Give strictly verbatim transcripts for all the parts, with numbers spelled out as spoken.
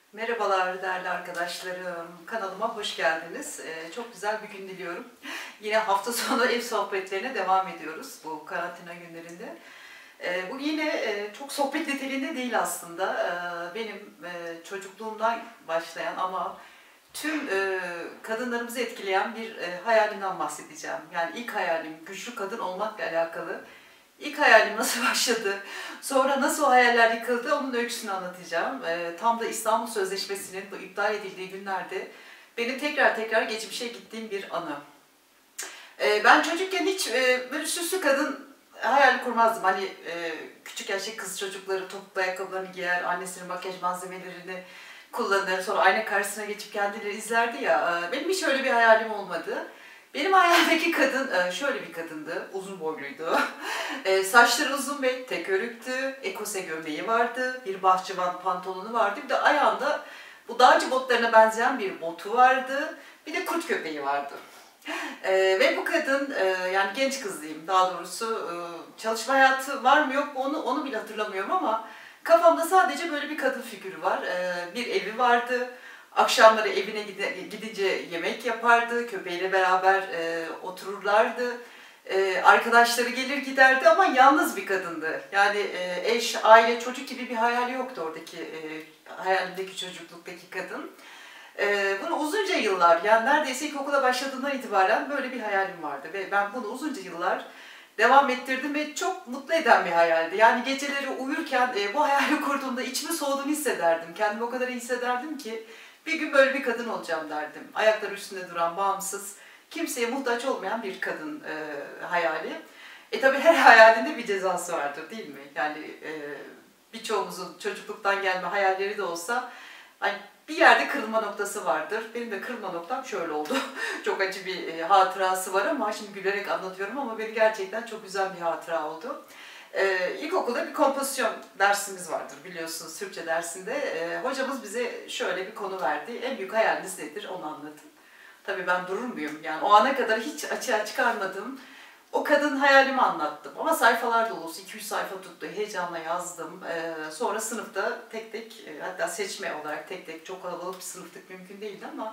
Merhabalar değerli arkadaşlarım. Kanalıma hoş geldiniz. Ee, çok güzel bir gün diliyorum. Yine hafta sonu ev sohbetlerine devam ediyoruz bu karantina günlerinde. Ee, bu yine e, çok sohbet niteliğinde değil aslında. Ee, benim e, çocukluğumdan başlayan ama tüm e, kadınlarımızı etkileyen bir e, hayalimden bahsedeceğim. Yani ilk hayalim güçlü kadın olmakla alakalı. İlk hayalim nasıl başladı, sonra nasıl o hayaller yıkıldı onun öyküsünü anlatacağım. Ee, tam da İstanbul Sözleşmesi'nin bu iptal edildiği günlerde benim tekrar tekrar geçmişe gittiğim bir anı. Ee, ben çocukken hiç e, böyle süslü kadın hayal kurmazdım. Hani e, küçük yaşta kız çocukları topuklu ayakkabılarını giyer, annesinin makyaj malzemelerini kullanır, sonra ayna karşısına geçip kendileri izlerdi ya. E, benim hiç öyle bir hayalim olmadı. Benim hayalimdeki kadın e, şöyle bir kadındı, uzun boyluydu. E, saçları uzun ve tek örüktü, ekose gömleği vardı, bir bahçıvan pantolonu vardı, bir de ayağında bu dağcı botlarına benzeyen bir botu vardı, bir de kurt köpeği vardı. E, ve bu kadın, e, yani genç kız diyeyim daha doğrusu, e, çalışma hayatı var mı yok mu onu, onu bile hatırlamıyorum ama kafamda sadece böyle bir kadın figürü var. E, bir evi vardı. Akşamları evine gidince yemek yapardı, köpeğiyle beraber e, otururlardı. E, arkadaşları gelir giderdi ama yalnız bir kadındı. Yani e, eş, aile, çocuk gibi bir hayali yoktu oradaki e, hayalimdeki çocukluktaki kadın. E, bunu uzunca yıllar, yani neredeyse ilkokula başladığından itibaren böyle bir hayalim vardı. Ve ben bunu uzunca yıllar devam ettirdim ve çok mutlu eden bir hayaldi. Yani geceleri uyurken e, bu hayali kurduğumda içimi soğuduğunu hissederdim. Kendimi o kadar iyi hissederdim ki bir gün böyle bir kadın olacağım derdim. Ayakları üstünde duran, bağımsız, kimseye muhtaç olmayan bir kadın e, hayali. E tabi her hayalinde bir cezası vardır değil mi? Yani e, birçoğumuzun çocukluktan gelme hayalleri de olsa hani bir yerde kırılma noktası vardır. Benim de kırılma noktam şöyle oldu. Çok acı bir e, hatırası var ama şimdi gülerek anlatıyorum ama beni gerçekten çok güzel bir hatıra oldu. Ee, ilkokulda bir kompozisyon dersimiz vardır biliyorsunuz Türkçe dersinde. Ee, hocamız bize şöyle bir konu verdi. En büyük hayaliniz nedir onu anlatın. Tabii ben durur muyum? Yani o ana kadar hiç açığa çıkarmadığım o kadın hayalimi anlattım. Ama sayfalar dolusu iki üç sayfa tuttu. Heyecanla yazdım. Ee, sonra sınıfta tek tek, hatta seçme olarak tek tek, çok kalabalık bir sınıftık mümkün değildi ama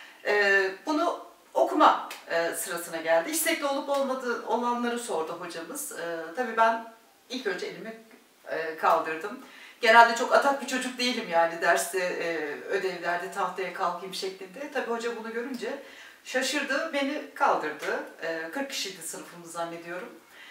e, bunu okuma e, sırasına geldi. İstekli olup olmadığı olanları sordu hocamız. E, tabii ben ilk önce elimi e, kaldırdım. Genelde çok atak bir çocuk değilim yani derste, e, ödevlerde tahtaya kalkayım şeklinde. Tabii hoca bunu görünce şaşırdı, beni kaldırdı. E, kırk kişiydi sınıfımız zannediyorum.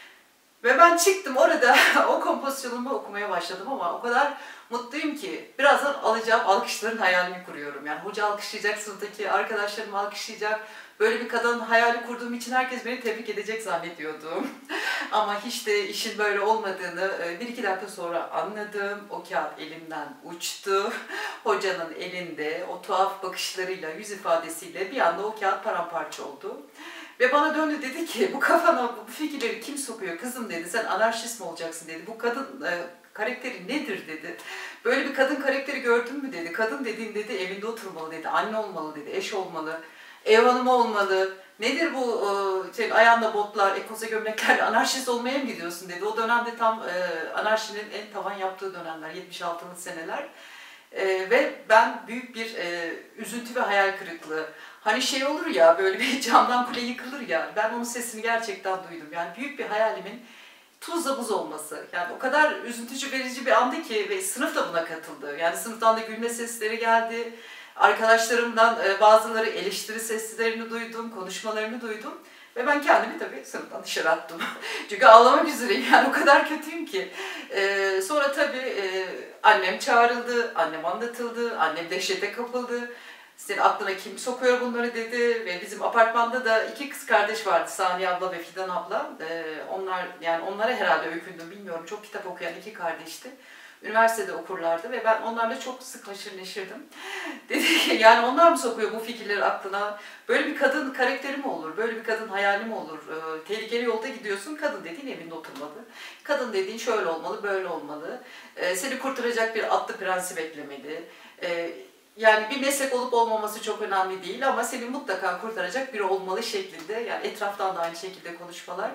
Ve ben çıktım orada o kompozisyonumu okumaya başladım ama o kadar mutluyum ki birazdan alacağım alkışların hayalini kuruyorum. Yani hoca alkışlayacak, sınıftaki arkadaşlarım alkışlayacak. Böyle bir kadın hayali kurduğum için herkes beni tebrik edecek zannediyordum. Ama hiç de işin böyle olmadığını bir iki dakika sonra anladım. O kağıt elimden uçtu. Hocanın elinde o tuhaf bakışlarıyla, yüz ifadesiyle bir anda o kağıt paramparça oldu. Ve bana döndü dedi ki bu kafana bu fikirleri kim sokuyor kızım dedi, sen anarşist mi olacaksın dedi, bu kadın e, karakteri nedir dedi. Böyle bir kadın karakteri gördün mü dedi, kadın dediğin dedi evinde oturmalı dedi, anne olmalı dedi, eş olmalı, ev hanımı olmalı. Nedir bu e, şey, ayağında botlar, ekoze gömleklerle anarşist olmaya mı gidiyorsun dedi. O dönemde tam e, anarşinin en tavan yaptığı dönemler, yetmiş altılı seneler. E, ve ben büyük bir e, üzüntü ve hayal kırıklığı. Hani şey olur ya, böyle bir camdan kule yıkılır ya, ben onun sesini gerçekten duydum. Yani büyük bir hayalimin tuzla buz olması. Yani o kadar üzüntücü verici bir andı ki ve sınıf da buna katıldı. Yani sınıftan da gülme sesleri geldi. Arkadaşlarımdan bazıları eleştiri seslerini duydum, konuşmalarını duydum. Ve ben kendimi tabii sınıftan dışarı attım. Çünkü ağlamak üzereyim yani, o kadar kötüyüm ki. Ee, sonra tabii e, annem çağrıldı, annem anlatıldı, annem dehşete kapıldı. Senin aklına kim sokuyor bunları dedi ve bizim apartmanda da iki kız kardeş vardı, Saniye abla ve Fidan abla. Ee, onlar yani onlara herhalde öykündüm bilmiyorum, çok kitap okuyan iki kardeşti. Üniversitede okurlardı ve ben onlarla çok sık haşır neşirdim. Dedi ki yani onlar mı sokuyor bu fikirleri aklına? Böyle bir kadın karakteri mi olur? Böyle bir kadın hayali mi olur? Ee, tehlikeli yolda gidiyorsun. Kadın dediğin evinde oturmalı. Kadın dediğin şöyle olmalı, böyle olmalı. Ee, seni kurtaracak bir atlı prensi beklemeli. Ee, yani bir meslek olup olmaması çok önemli değil ama seni mutlaka kurtaracak biri olmalı şeklinde. Yani etraftan da aynı şekilde konuşmalar.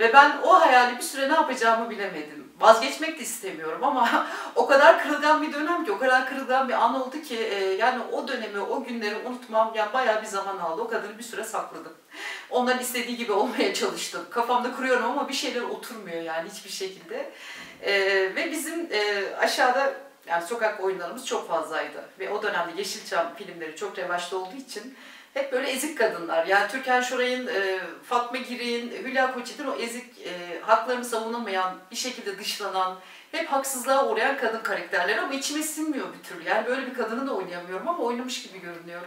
Ve ben o hayali bir süre ne yapacağımı bilemedim. Vazgeçmek de istemiyorum ama o kadar kırılgan bir dönem ki, o kadar kırılgan bir an oldu ki e, yani o dönemi, o günleri unutmam yani bayağı bir zaman aldı. O kadını bir süre sakladım. Onların istediği gibi olmaya çalıştım. Kafamda kuruyorum ama bir şeyler oturmuyor yani hiçbir şekilde. E, ve bizim e, aşağıda yani sokak oyunlarımız çok fazlaydı. Ve o dönemde Yeşilçam filmleri çok revaçta olduğu için hep böyle ezik kadınlar. Yani Türkan Şoray'ın, e, Fatma Giri'nin, Hülya Koçyiğit'in o ezik, e, haklarını savunamayan, bir şekilde dışlanan, hep haksızlığa uğrayan kadın karakterleri ama içime sinmiyor bir türlü. Yani böyle bir kadını da oynayamıyorum ama oynamış gibi görünüyorum.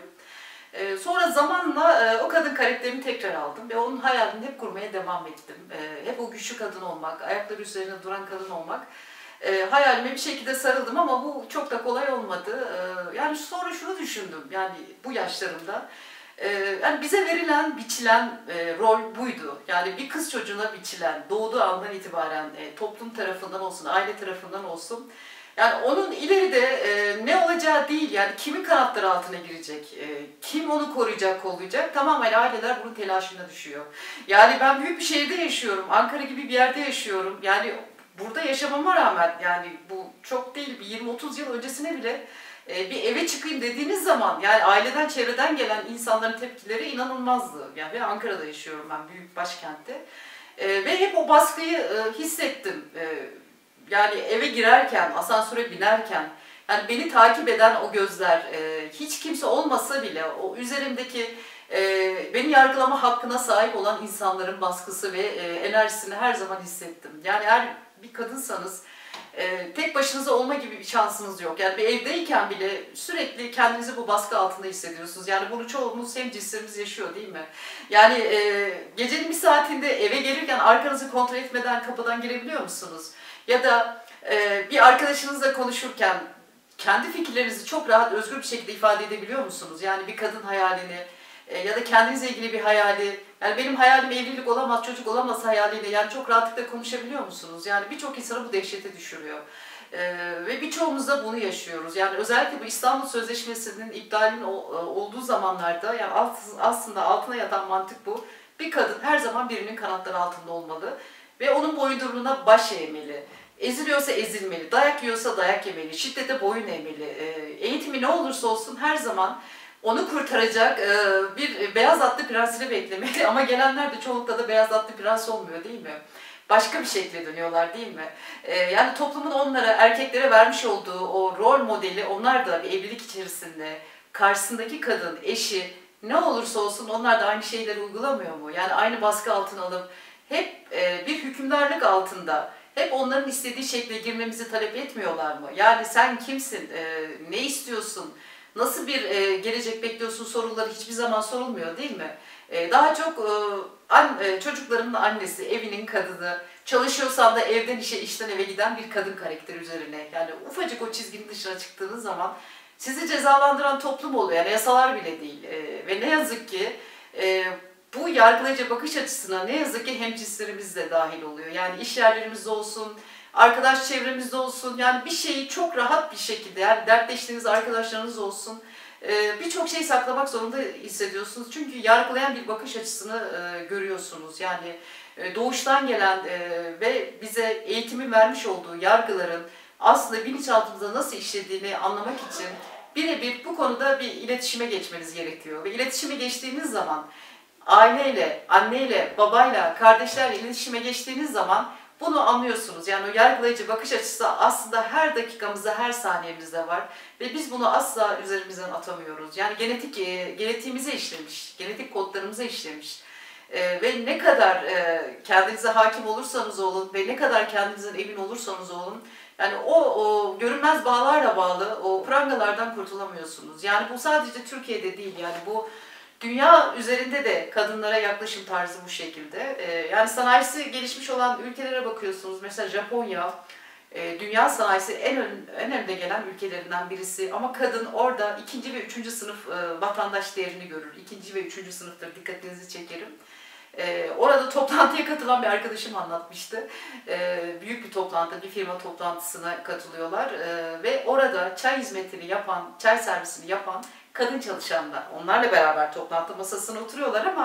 E, sonra zamanla e, o kadın karakterini tekrar aldım ve onun hayalini hep kurmaya devam ettim. E, hep o güçlü kadın olmak, ayakları üzerine duran kadın olmak. E, hayalime bir şekilde sarıldım ama bu çok da kolay olmadı. E, yani sonra şunu düşündüm, yani bu yaşlarımda. Ee, yani bize verilen, biçilen e, rol buydu. Yani bir kız çocuğuna biçilen, doğduğu andan itibaren e, toplum tarafından olsun, aile tarafından olsun. Yani onun ileride e, ne olacağı değil, yani kimin kanatları altına girecek, e, kim onu koruyacak, kollayacak, tamamen aileler bunun telaşına düşüyor. Yani ben büyük bir şehirde yaşıyorum, Ankara gibi bir yerde yaşıyorum. Yani burada yaşamama rağmen, yani bu çok değil, bir yirmi otuz yıl öncesine bile bir eve çıkayım dediğiniz zaman yani aileden, çevreden gelen insanların tepkileri inanılmazdı. Yani ve Ankara'da yaşıyorum ben, büyük başkentte. E, ve hep o baskıyı e, hissettim. E, yani eve girerken, asansöre binerken, yani beni takip eden o gözler, e, hiç kimse olmasa bile o üzerimdeki e, beni yargılama hakkına sahip olan insanların baskısı ve e, enerjisini her zaman hissettim. Yani eğer bir kadınsanız, Ee, tek başınıza olma gibi bir şansınız yok. Yani bir evdeyken bile sürekli kendinizi bu baskı altında hissediyorsunuz. Yani bunu çoğumuz, hem cinslerimiz yaşıyor değil mi? Yani e, gecenin bir saatinde eve gelirken arkanızı kontrol etmeden kapıdan girebiliyor musunuz? Ya da e, bir arkadaşınızla konuşurken kendi fikirlerinizi çok rahat, özgür bir şekilde ifade edebiliyor musunuz? Yani bir kadın hayalini e, ya da kendinizle ilgili bir hayali, yani benim hayalim evlilik olamaz, çocuk olamaz hayaliyle yani çok rahatlıkla konuşabiliyor musunuz? Yani birçok insanı bu dehşete düşürüyor. Ee, ve birçoğumuz da bunu yaşıyoruz. Yani özellikle bu İstanbul Sözleşmesi'nin iptalinin olduğu zamanlarda yani aslında altına yatan mantık bu. Bir kadın her zaman birinin kanatları altında olmalı ve onun boyunduruluğuna baş eğmeli. Eziliyorsa ezilmeli, dayak yiyorsa dayak yemeli, şiddete boyun eğmeli. Ee, eğitimi ne olursa olsun her zaman onu kurtaracak bir beyaz atlı prensini beklemeli ama gelenler de çoğunlukla da beyaz atlı prens olmuyor değil mi? Başka bir şekle dönüyorlar değil mi? Yani toplumun onlara, erkeklere vermiş olduğu o rol modeli, onlar da bir evlilik içerisinde karşısındaki kadın, eşi ne olursa olsun onlar da aynı şeyleri uygulamıyor mu? Yani aynı baskı altına alıp hep bir hükümdarlık altında, hep onların istediği şekle girmemizi talep etmiyorlar mı? Yani sen kimsin, ne istiyorsun? Nasıl bir e, gelecek bekliyorsun soruları hiçbir zaman sorulmuyor değil mi? E, daha çok e, an, e, çocuklarının annesi, evinin kadını, çalışıyorsan da evden işe, işten eve giden bir kadın karakteri üzerine. Yani ufacık o çizginin dışına çıktığınız zaman sizi cezalandıran toplum oluyor. Yani yasalar bile değil. E, ve ne yazık ki e, bu yargılayıcı bakış açısına ne yazık ki hemcinslerimiz de dahil oluyor. Yani iş yerlerimizde olsun, arkadaş çevremizde olsun, yani bir şeyi çok rahat bir şekilde, yani dertleştiğiniz arkadaşlarınız olsun, birçok şeyi saklamak zorunda hissediyorsunuz. Çünkü yargılayan bir bakış açısını görüyorsunuz. Yani doğuştan gelen ve bize eğitimi vermiş olduğu yargıların aslında bilinçaltımıza nasıl işlediğini anlamak için birebir bu konuda bir iletişime geçmeniz gerekiyor. Ve iletişime geçtiğiniz zaman, aileyle, anneyle, babayla, kardeşlerle iletişime geçtiğiniz zaman bunu anlıyorsunuz. Yani o yargılayıcı bakış açısı aslında her dakikamızda, her saniyemizde var. Ve biz bunu asla üzerimizden atamıyoruz. Yani genetik genetiğimize işlemiş, genetik kodlarımıza işlemiş. Ee, ve ne kadar e, kendinize hakim olursanız olun ve ne kadar kendinizden emin olursanız olun, yani o, o görünmez bağlarla bağlı o prangalardan kurtulamıyorsunuz. Yani bu sadece Türkiye'de değil, yani bu dünya üzerinde de kadınlara yaklaşım tarzı bu şekilde. Ee, yani sanayisi gelişmiş olan ülkelere bakıyorsunuz. Mesela Japonya, e, dünya sanayisi en, ön, en önde gelen ülkelerinden birisi. Ama kadın orada ikinci ve üçüncü sınıf e, vatandaş değerini görür. İkinci ve üçüncü sınıftır, dikkatinizi çekerim. Ee, orada toplantıya katılan bir arkadaşım anlatmıştı. Ee, büyük bir toplantı, bir firma toplantısına katılıyorlar. Ee, ve orada çay hizmetini yapan, çay servisini yapan kadın çalışanlar. Onlarla beraber toplantı masasına oturuyorlar ama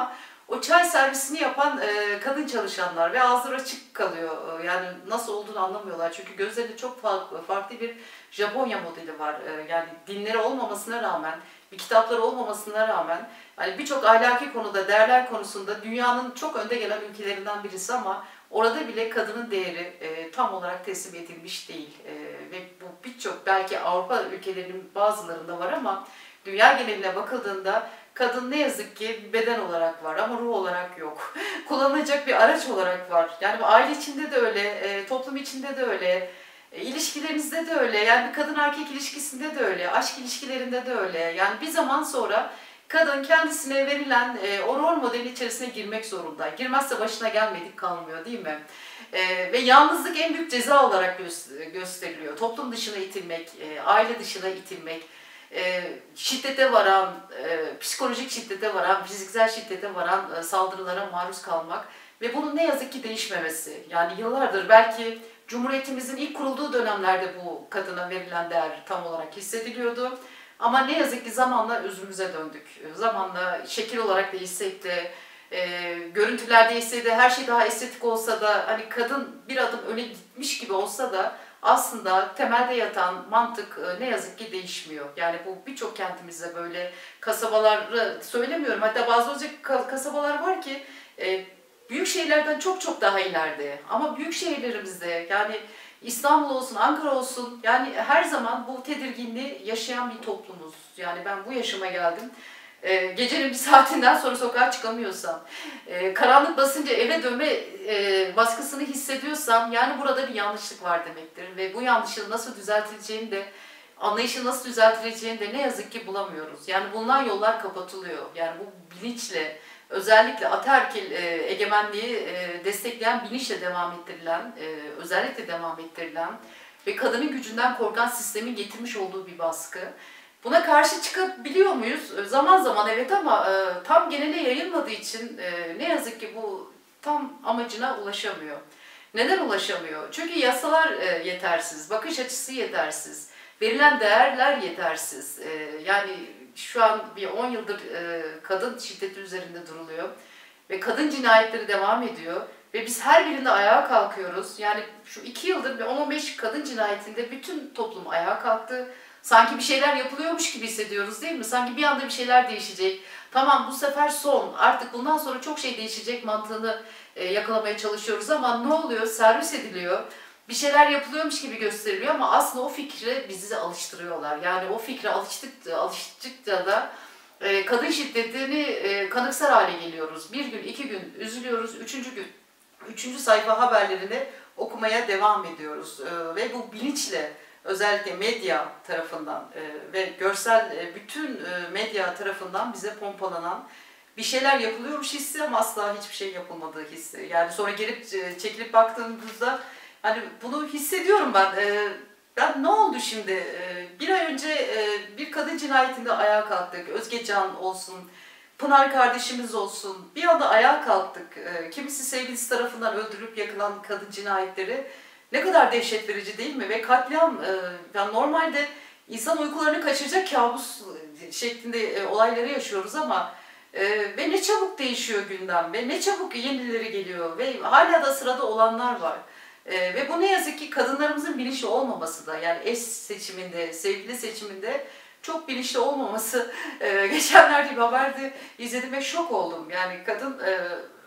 o çay servisini yapan e, kadın çalışanlar ve ağızları açık kalıyor. E, yani nasıl olduğunu anlamıyorlar. Çünkü gözlerinde çok farklı, farklı bir Japonya modeli var. E, yani dinleri olmamasına rağmen, bir kitapları olmamasına rağmen hani birçok ahlaki konuda, değerler konusunda dünyanın çok önde gelen ülkelerinden birisi ama orada bile kadının değeri e, tam olarak teslim edilmiş değil. E, ve bu birçok belki Avrupa ülkelerinin bazılarında var ama dünya geneline bakıldığında kadın ne yazık ki beden olarak var ama ruh olarak yok. Kullanılacak bir araç olarak var. Yani bu aile içinde de öyle, e, toplum içinde de öyle, e, ilişkilerinizde de öyle. Yani bir kadın erkek ilişkisinde de öyle, aşk ilişkilerinde de öyle. Yani bir zaman sonra kadın kendisine verilen e, o rol modelin içerisine girmek zorunda. Girmezse başına gelmedik kalmıyor değil mi? E, ve yalnızlık en büyük ceza olarak gö- gösteriliyor. Toplum dışına itilmek, e, aile dışına itilmek, e, şiddete varan, e, psikolojik şiddete varan, fiziksel şiddete varan e, saldırılara maruz kalmak ve bunun ne yazık ki değişmemesi. Yani yıllardır belki Cumhuriyetimizin ilk kurulduğu dönemlerde bu kadına verilen değer tam olarak hissediliyordu. Ama ne yazık ki zamanla özümüze döndük. Zamanla şekil olarak değişsek de, e, görüntüler değişse de, her şey daha estetik olsa da, hani kadın bir adım öne gitmiş gibi olsa da aslında temelde yatan mantık e, ne yazık ki değişmiyor. Yani bu birçok kentimizde böyle kasabaları söylemiyorum. Hatta bazı olacak kasabalar var ki e, büyük şehirlerden çok çok daha ileride. Ama büyük şehirlerimizde yani İstanbul olsun, Ankara olsun yani her zaman bu tedirginliği yaşayan bir toplumuz. Yani ben bu yaşıma geldim. Ee, gecenin bir saatinden sonra sokağa çıkamıyorsam, e, karanlık basınca eve dönme e, baskısını hissediyorsam yani burada bir yanlışlık var demektir. Ve bu yanlışın nasıl düzeltileceğini de, anlayışın nasıl düzeltileceğini de ne yazık ki bulamıyoruz. Yani bulunan yollar kapatılıyor. Yani bu bilinçle, özellikle ataerkil e, egemenliği e, destekleyen bilinçle devam ettirilen, e, özellikle devam ettirilen ve kadının gücünden korkan sistemin getirmiş olduğu bir baskı. Buna karşı çıkabiliyor muyuz? Zaman zaman evet ama e, tam genele yayılmadığı için e, ne yazık ki bu tam amacına ulaşamıyor. Neden ulaşamıyor? Çünkü yasalar e, yetersiz, bakış açısı yetersiz, verilen değerler yetersiz. E, yani şu an bir on yıldır e, kadın şiddeti üzerinde duruluyor ve kadın cinayetleri devam ediyor ve biz her birinde ayağa kalkıyoruz. Yani şu iki yıldır bir on on beş kadın cinayetinde bütün toplum ayağa kalktı. Sanki bir şeyler yapılıyormuş gibi hissediyoruz değil mi? Sanki bir anda bir şeyler değişecek. Tamam bu sefer son, artık bundan sonra çok şey değişecek mantığını e, yakalamaya çalışıyoruz ama ne oluyor? Servis ediliyor. Bir şeyler yapılıyormuş gibi gösteriliyor ama aslında o fikre bizi alıştırıyorlar. Yani o fikre alıştıkça, alıştıkça da e, kadın şiddetini e, kanıksar hale geliyoruz. Bir gün, iki gün üzülüyoruz, üçüncü gün, üçüncü sayfa haberlerini okumaya devam ediyoruz. E, ve bu bilinçle özellikle medya tarafından e, ve görsel e, bütün e, medya tarafından bize pompalanan bir şeyler yapılıyormuş hissi ama asla hiçbir şey yapılmadığı hissi. Yani sonra gelip e, çekilip baktığımızda hani bunu hissediyorum ben. E, ben ne oldu şimdi? E, bir ay önce e, bir kadın cinayetinde ayağa kalktık. Özgecan olsun, Pınar kardeşimiz olsun. Bir anda ayağa kalktık. E, kimisi sevgilisi tarafından öldürüp yakılan kadın cinayetleri ne kadar dehşet verici değil mi? Ve katliam, e, yani normalde insan uykularını kaçıracak kabus şeklinde e, olayları yaşıyoruz ama e, ve ne çabuk değişiyor gündem ve ne çabuk yenileri geliyor ve hala da sırada olanlar var. E, ve bu ne yazık ki kadınlarımızın bilinçli olmaması da, yani eş seçiminde, sevgili seçiminde çok bilinçli olmaması. E, geçenlerde bir haberde izledim ve şok oldum. Yani kadın e,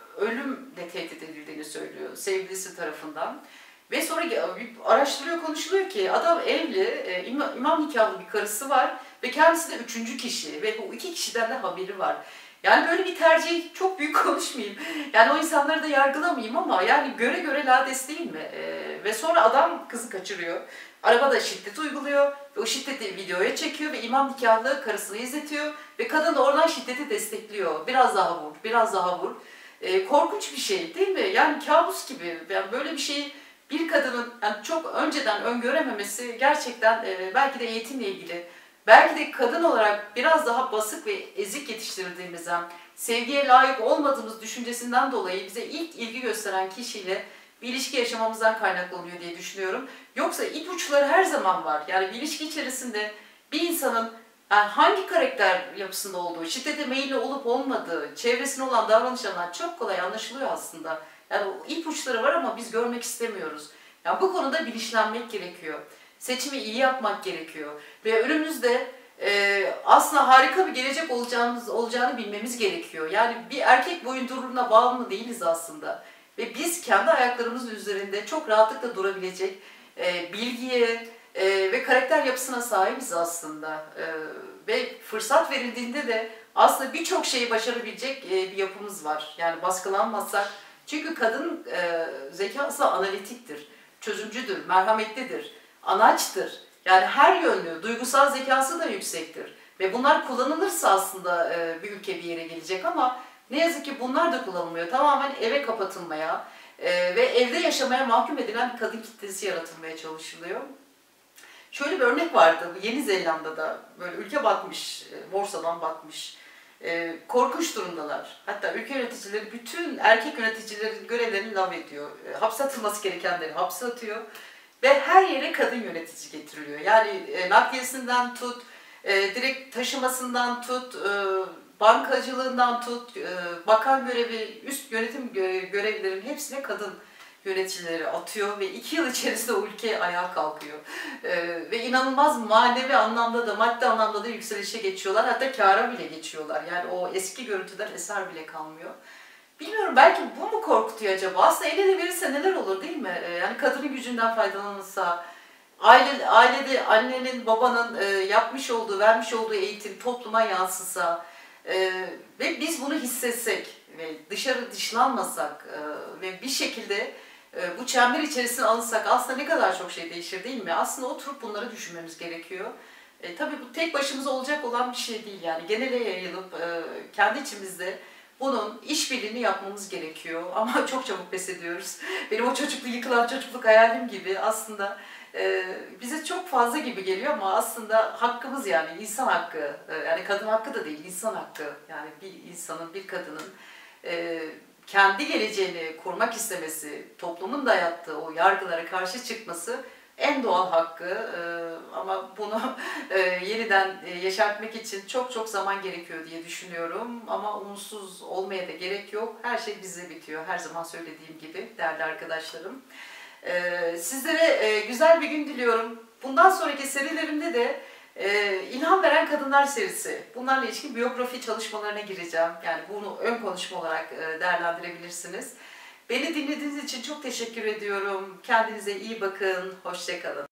ölümle tehdit edildiğini söylüyor sevgilisi tarafından. Ve sonra araştırıyor, konuşuluyor ki adam evli, e, imam, imam nikahlı bir karısı var ve kendisi de üçüncü kişi ve bu iki kişiden de haberi var. Yani böyle bir tercih, çok büyük konuşmayayım. Yani o insanları da yargılamayayım ama yani göre göre lades değil mi? E, ve sonra adam kızı kaçırıyor. Arabada şiddet uyguluyor ve o şiddeti videoya çekiyor ve imam nikahlı karısını izletiyor ve kadın da oradan şiddeti destekliyor. Biraz daha vur, biraz daha vur. E, korkunç bir şey değil mi? Yani kabus gibi. Yani böyle bir şeyi bir kadının yani çok önceden öngörememesi gerçekten e, belki de eğitimle ilgili, belki de kadın olarak biraz daha basık ve ezik yetiştirildiğimizden, sevgiye layık olmadığımız düşüncesinden dolayı bize ilk ilgi gösteren kişiyle bir ilişki yaşamamızdan kaynaklanıyor diye düşünüyorum. Yoksa ipuçları her zaman var. Yani bir ilişki içerisinde bir insanın Yani hangi karakter yapısında olduğu, şiddete meyilli olup olmadığı, çevresine olan davranışlarından çok kolay anlaşılıyor aslında. Yani o ipuçları var ama biz görmek istemiyoruz. Yani bu konuda bilinçlenmek gerekiyor. Seçimi iyi yapmak gerekiyor. Ve önümüzde e, aslında harika bir gelecek olacağımız, olacağını bilmemiz gerekiyor. Yani bir erkek boyunduruluğuna bağımlı değiliz aslında. Ve biz kendi ayaklarımızın üzerinde çok rahatlıkla durabilecek e, bilgiye e, ve karakter yapısına sahibiz aslında. E, ve fırsat verildiğinde de aslında birçok şeyi başarabilecek e, bir yapımız var. Yani baskılanmazsak. Çünkü kadın e, zekası analitiktir, çözümcüdür, merhametlidir, anaçtır. Yani her yönlü, duygusal zekası da yüksektir. Ve bunlar kullanılırsa aslında e, bir ülke bir yere gelecek ama ne yazık ki bunlar da kullanılmıyor. Tamamen eve kapatılmaya e, ve evde yaşamaya mahkum edilen bir kadın kitlesi yaratılmaya çalışılıyor. Şöyle bir örnek vardı, Yeni Zelanda'da böyle ülke batmış, borsadan batmış, e, korkunç durumdalar. Hatta ülke yöneticileri bütün erkek yöneticilerin görevlerini lav ediyor. E, hapse atılması gerekenleri hapse atıyor ve her yere kadın yönetici getiriliyor. Yani e, nakliyesinden tut, e, direkt taşımasından tut, e, bankacılığından tut, e, bakan görevi, üst yönetim görevlilerin hepsine kadın yöneticileri atıyor ve iki yıl içerisinde o ülke ayağa kalkıyor. Ee, ve inanılmaz manevi anlamda da maddi anlamda da yükselişe geçiyorlar. Hatta kâra bile geçiyorlar. Yani o eski görüntüden eser bile kalmıyor. Bilmiyorum, belki bu mu korkutuyor acaba? Aslında el ele verirse neler olur değil mi? Ee, yani kadının gücünden faydalanılsa, aile, ailede annenin, babanın e, yapmış olduğu, vermiş olduğu eğitim topluma yansısa e, ve biz bunu hissetsek ve dışarı dışlanmasak e, ve bir şekilde e, bu çember içerisine alınsak aslında ne kadar çok şey değişir değil mi? Aslında oturup bunları düşünmemiz gerekiyor. E, tabii bu tek başımıza olacak olan bir şey değil yani. Genele yayılıp e, kendi içimizde bunun işbirliğini yapmamız gerekiyor. Ama çok çabuk pes ediyoruz. Benim o çocuklu yıkılan çocukluk hayalim gibi aslında e, bize çok fazla gibi geliyor ama aslında hakkımız, yani insan hakkı. E, yani kadın hakkı da değil, insan hakkı. Yani bir insanın, bir kadının e, kendi geleceğini kurmak istemesi, toplumun dayattığı o yargılara karşı çıkması en doğal hakkı. Ee, ama bunu e, yeniden e, yaşatmak için çok çok zaman gerekiyor diye düşünüyorum. Ama umutsuz olmaya da gerek yok. Her şey bize bitiyor. Her zaman söylediğim gibi değerli arkadaşlarım. Ee, sizlere e, güzel bir gün diliyorum. Bundan sonraki serilerimde de e, İlham Veren Kadınlar serisi. Bunlarla ilişkin biyografi çalışmalarına gireceğim. Yani bunu ön konuşma olarak e, değerlendirebilirsiniz. Beni dinlediğiniz için çok teşekkür ediyorum. Kendinize iyi bakın. Hoşça kalın.